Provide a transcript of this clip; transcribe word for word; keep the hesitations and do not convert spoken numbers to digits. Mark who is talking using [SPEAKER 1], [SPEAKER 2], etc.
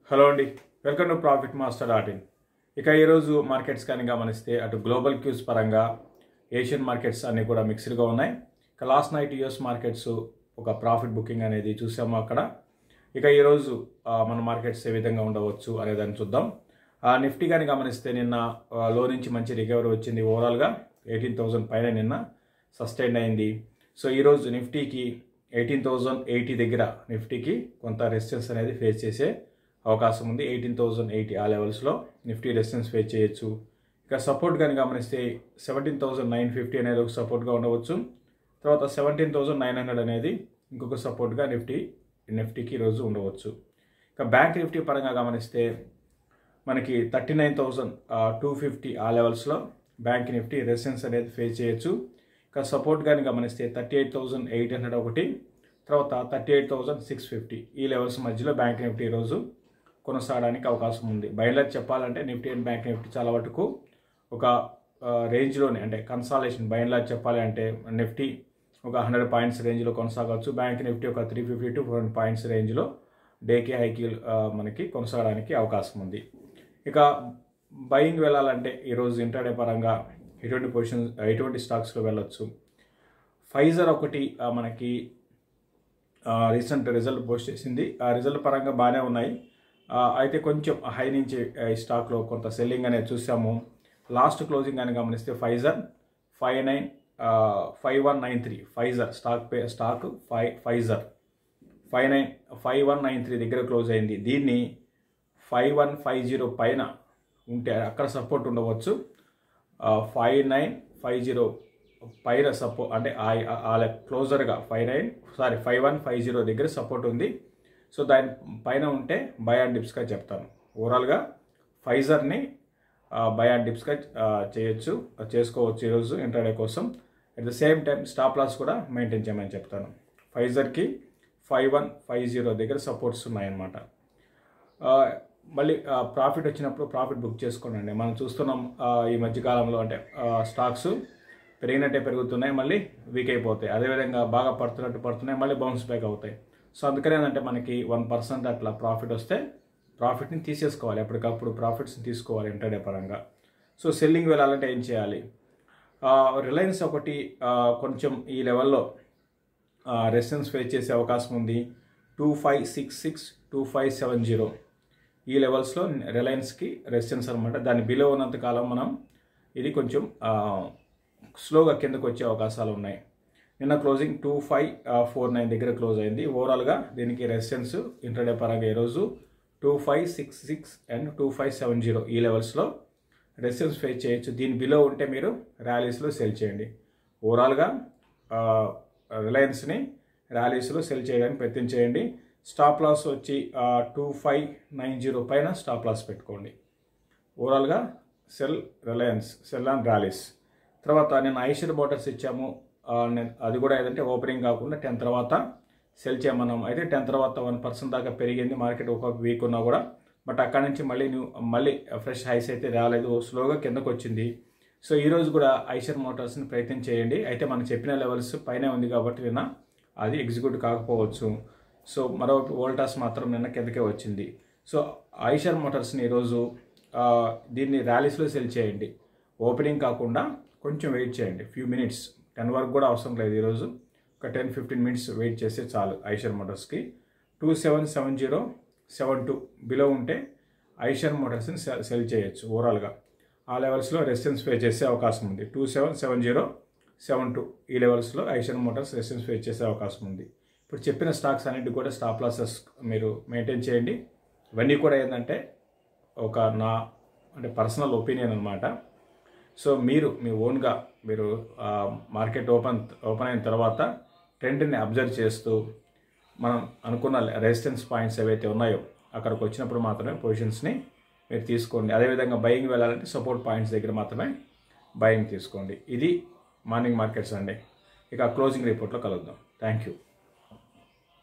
[SPEAKER 1] Hello అండి, welcome to profit master dot in. ఇక ఈరోజు మార్కెట్స్ కానీ గమనిస్తే అటు గ్లోబల్ క్యూస్ పరంగా ఏషియన్ మార్కెట్స్ అన్నీ కూడా మిక్స్డ్గా ఉన్నాయి. ఇక లాస్ట్ నైట్ యూఎస్ మార్కెట్స్ ఒక ప్రాఫిట్ బుకింగ్ అనేది చూసాము అక్కడ. ఇక ఈరోజు మన మార్కెట్స్ ఏ విధంగా ఉండవచ్చు అనేదాన్ని చూద్దాం. నిఫ్టీ కానీ గమనిస్తే నిన్న లో నుంచి మంచి రికవరీ వచ్చింది. ఓవరాల్గా ఎయిటీన్ థౌజండ్ పైన నిన్న సస్టైన్ అయింది. సో ఈరోజు నిఫ్టీకి ఎయిటీన్ థౌజండ్ ఎయిటీ దగ్గర నిఫ్టీకి కొంత రెసిస్టెన్స్ అనేది ఫేస్ చేసే అవకాశం ఉంది. ఎయిటీన్ థౌజండ్ ఎయిటీ ఆ లెవెల్స్లో నిఫ్టీ రెసిస్టెన్స్ ఫేస్ చేయొచ్చు. ఇక సపోర్ట్ కానీ గమనిస్తే సెవెంటీన్ థౌజండ్ నైన్ ఫిఫ్టీ అనేది ఒక సపోర్ట్గా ఉండవచ్చు. తర్వాత సెవెంటీన్ థౌజండ్ నైన్ హండ్రెడ్ అనేది ఇంకొక సపోర్ట్గా నిఫ్టీ నిఫ్టీకి ఈరోజు ఉండవచ్చు. ఇక బ్యాంక్ నిఫ్టీ పరంగా గమనిస్తే మనకి thirty nine thousand two fifty ఆ లెవెల్స్లో బ్యాంక్ నిఫ్టీ రెసిస్టెన్స్ అనేది ఫేస్ చేయొచ్చు. ఇక సపోర్ట్ కానీ గమనిస్తే thirty eight thousand eight hundred ఒకటి, తర్వాత thirty eight thousand six fifty ఈ లెవెల్స్ మధ్యలో బ్యాంక్ నిఫ్టీ ఈరోజు కొనసాగడానికి అవకాశం ఉంది. బయలుదేరి చెప్పాలంటే నిఫ్టీ అండ్ బ్యాంక్ నిఫ్టీ చాలా వరకు ఒక రేంజ్లోనే, అంటే కన్సాలేషన్ బయలుదేరి చెప్పాలి అంటే నిఫ్టీ ఒక హండ్రెడ్ పాయింట్స్ రేంజ్లో కొనసాగవచ్చు. బ్యాంక్ నిఫ్టీ ఒక three fifty to four hundred points రేంజ్లో డేకి హైకి మనకి కొనసాగడానికి అవకాశం ఉంది. ఇక బయింగ్ వెళ్ళాలంటే ఈరోజు ఇంట్రాడే పరంగా ఎటువంటి పొజిషన్ ఎటువంటి స్టాక్స్లో వెళ్ళొచ్చు. ఫైజర్ ఒకటి మనకి రీసెంట్ రిజల్ట్ పోస్ట్ చేసింది. ఆ రిజల్ట్ పరంగా బాగానే ఉన్నాయి. అయితే కొంచెం హై నుంచి ఈ స్టాక్లో కొంత సెల్లింగ్ అనేది చూసాము. లాస్ట్ క్లోజింగ్ అని గమనిస్తే Pfizer five nine five one nine three Pfizer stock పే stock five Pfizer five nine five one nine three దగ్గర క్లోజ్ అయింది. దీన్ని ఫైవ్ వన్ ఫైవ్ జీరో పైన ఉంటే అక్కడ సపోర్ట్ ఉండవచ్చు. ఫైవ్ నైన్ ఫైవ్ జీరో పైన సపోర్ట్ అంటే ఆ క్లోజర్గా five nine sorry five one five zero దగ్గర సపోర్ట్ ఉంది. సో దాని పైన ఉంటే బై అండ్ డిప్స్గా చెప్తాను. ఓవరాల్గా ఫైజర్ని బై అండ్ డిప్స్గా చేయొచ్చు చేసుకోవచ్చు ఈరోజు ఇంట్రాడే కోసం. At the same time stop loss కూడా మెయింటైన్ చేయమని చెప్తాను. ఫైజర్కి ఫైవ్ వన్ ఫైవ్ జీరో దగ్గర సపోర్ట్స్ ఉన్నాయన్నమాట. మళ్ళీ ప్రాఫిట్ వచ్చినప్పుడు ప్రాఫిట్ బుక్ చేసుకోండి. మనం చూస్తున్నాం ఈ మధ్యకాలంలో అంటే స్టాక్స్ పెరిగినట్టే పెరుగుతున్నాయి, మళ్ళీ వీక్ అయిపోతాయి. అదేవిధంగా బాగా పడుతున్నట్టు పడుతున్నాయి, మళ్ళీ బౌన్స్ బ్యాక్ అవుతాయి. సో అందుకని ఏంటంటే మనకి వన్ పర్సెంట్ అట్లా ప్రాఫిట్ వస్తే ప్రాఫిట్ని తీసేసుకోవాలి, ఎప్పటికప్పుడు ప్రాఫిట్స్ని తీసుకోవాలి ఇంట్రాడే పరంగా. సో సెల్లింగ్ వెళ్ళాలంటే ఏం చేయాలి? రిలయన్స్ ఒకటి కొంచెం ఈ లెవెల్లో రెసిస్టెన్స్ ఫేస్ చేసే అవకాశం ఉంది. Two five six six two five seven zero ఈ లెవెల్స్లో రిలయన్స్కి రెసిస్టెన్స్ అనమాట. దాని బిలో ఉన్నంతకాలం మనం ఇది కొంచెం స్లోగా కిందకు వచ్చే అవకాశాలు ఉన్నాయి. నిన్న closing two five four nine దగ్గర క్లోజ్ అయింది. ఓవరాల్గా దీనికి రెసిస్టెన్స్ ఇంట్రాడే పరంగా ఈరోజు two five six six and two five seven zero ఈ లెవెల్స్లో రెసిస్టెన్స్ ఫేస్ చేయొచ్చు. దీని బిలో ఉంటే మీరు ర్యాలీస్లో సెల్ చేయండి. ఓవరాల్గా రిలయన్స్ని ర్యాలీస్లో సెల్ చేయడానికి ప్రయత్నం చేయండి. స్టాప్ లాస్ వచ్చి టూ ఫైవ్ నైన్ జీరో పైన స్టాప్ లాస్ పెట్టుకోండి. ఓవరాల్గా sell Reliance sell and Rallis. తర్వాత నేను ఐషర్ మోటార్స్ ఇచ్చాము, అది కూడా ఏదంటే ఓపెనింగ్ కాకుండా టెన్ తర్వాత సెల్ చేయమన్నాం. అయితే టెన్ తర్వాత వన్ పర్సెంట్ దాకా పెరిగింది మార్కెట్ ఒక వీక్ ఉన్నా కూడా. బట్ అక్కడ నుంచి మళ్ళీ న్యూ మళ్ళీ ఫ్రెష్ హైస్ అయితే రాలేదు, స్లోగా కిందకు వచ్చింది. సో ఈరోజు కూడా ఐషర్ మోటార్స్ని ప్రయత్నం చేయండి. అయితే మనం చెప్పిన లెవెల్స్ పైన ఉంది కాబట్టి నిన్న అది ఎగ్జిక్యూట్ కాకపోవచ్చు. సో మరో వోల్టాస్ మాత్రం నిన్న కిందకే వచ్చింది. సో ఐషర్ మోటార్స్ని ఈరోజు దీన్ని ర్యాలీస్లో సెల్ చేయండి. ఓపెనింగ్ కాకుండా కొంచెం వెయిట్ చేయండి, ఫ్యూ మినిట్స్, టెన్ వరకు కూడా అవసరం లేదు. ఈరోజు ఒక టెన్ ఫిఫ్టీన్ మినిట్స్ వెయిట్ చేస్తే చాలు. ఐషర్ మోటార్స్కి two seven seven zero seven two below ఉంటే ఐషర్ మోటార్స్ని సెల్ చేయొచ్చు. ఓవరాల్గా ఆ లెవెల్స్లో రెసిస్టెన్స్ ఫేస్ చేసే అవకాశం ఉంది. Two seven seven zero seven two ఈ లెవెల్స్లో ఐషర్ మోటార్స్ రెసిస్టెన్స్ ఫేస్ చేసే అవకాశం ఉంది. ఇప్పుడు చెప్పిన స్టాక్స్ అన్నింటికి కూడా స్టాప్ లాసెస్ మీరు మెయింటైన్ చేయండి. ఇవన్నీ కూడా ఏంటంటే ఒక నా అంటే పర్సనల్ ఒపీనియన్ అనమాట. సో మీరు మీ ఓన్గా మీరు మార్కెట్ ఓపెన్ ఓపెన్ అయిన తర్వాత ట్రెండ్ని అబ్జర్వ్ చేస్తూ మనం అనుకున్న రెసిస్టెన్స్ పాయింట్స్ ఏవైతే ఉన్నాయో అక్కడికి వచ్చినప్పుడు మాత్రమే పొజిషన్స్ని మీరు తీసుకోండి. అదేవిధంగా బయింగ్ వెళ్ళాలంటే సపోర్ట్ పాయింట్స్ దగ్గర మాత్రమే బయింగ్ తీసుకోండి. ఇది మార్నింగ్ మార్కెట్స్ అండి. ఇక క్లోజింగ్ రిపోర్ట్లో కలుద్దాం. Thank you.